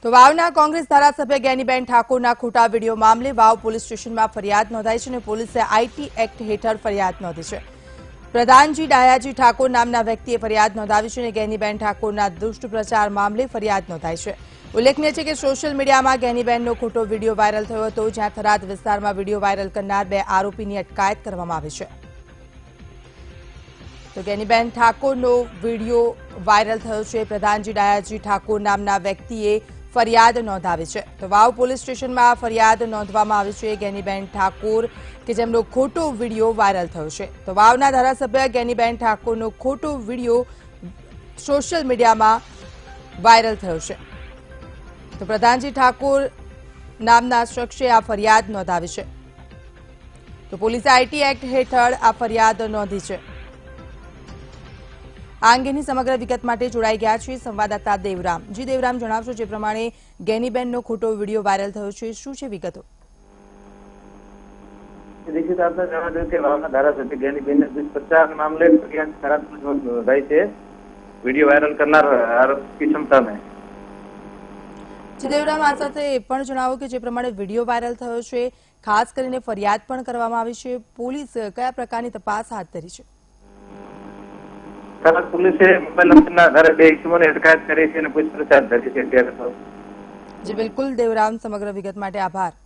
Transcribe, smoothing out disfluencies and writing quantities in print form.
તો વાવના કોંગ્રેસ ધારાસભ્ય ગેનીબેન ઠાકોરના ખોટા વિડીયો મામલે વાવ પોલીસ સ્ટેશનમાં ફરિયાદ નોંધાઈ છે અને પોલીસે આઈટી એક્ટ હેઠળ ફરિયાદ નોંધી છે। પ્રધાનજી ડાયાજી ઠાકોર નામના વ્યક્તિએ ફરિયાદ નોંધાવી છે અને ગેનીબેન ઠાકોરના દુષ્ટ પ્રચાર મામલે ફરિયાદ નોંધાઈ છે। ઉલ્લેખનીય છે કે સોશિયલ મીડિયામાં ગેનીબેનનો ખોટો વિડીયો વાયરલ થયો હતો, જ્યાં થરાદ વિસ્તારમાં વિડીયો વાયરલ કરનાર 2 આરોપીની અટકાયત કરવામાં આવી છે। તો ગેનીબેન ઠાકોરનો વિડીયો વાયરલ થયો છે। પ્રધાનજી ડાયાજી ઠાકોર નામના વ્યક્તિએ ફરિયાદ નોંધાવી છે। તો વાવ પોલીસ સ્ટેશનમાં ફરિયાદ નોંધવામાં આવી છે ગેનીબેન ઠાકોર કે જેમનો ખોટો વિડીયો વાયરલ થયો છે। તો વાવના ધારાસભ્ય ગેનીબેન ઠાકોરનો ખોટો વિડીયો સોશિયલ મીડિયામાં વાયરલ થયો છે। તો પ્રધાનજી ઠાકોર નામના શખ્સે આ ફરિયાદ નોંધાવી છે। તો પોલીસે આઈટી એક્ટ હેઠળ આ ફરિયાદ નોંધી છે। આ અંગેની સમગ્ર વિગત માટે જોડાઈ ગયા છે સંવાદદાતા દેવરામ। જી દેવરામ, જણાવશો જે પ્રમાણે ગેનીબેનનો ખોટો વિડીયો વાયરલ થયો છે, શું છે વિગતો? દીક્ષિત, આપને જણાવી દઉં કે વાવના ધારાસભ્ય ગેનીબેનને દુષ્પ્રચાર મામલે ફરિયાદ થરાદ નોંધાઈ છે વિડીયો વાયરલ કરનાર આરોપી ક્ષમતાને। જી દેવરામ, આ સાથે એ પણ જણાવો કે જે પ્રમાણે વિડીયો વાયરલ થયો છે, ખાસ કરીને ફરિયાદ પણ કરવામાં આવી છે, પોલીસ કયા પ્રકારની તપાસ હાથ ધરી છે? થરાદ પોલીસે મોબાઈલ નંબરના આધારે 2 ઇસમોની અટકાયત કરી છે અને પૂછપરછ હાથ ધરી છે। જી બિલકુલ દેવરામ, સમગ્ર વિગત માટે આભાર।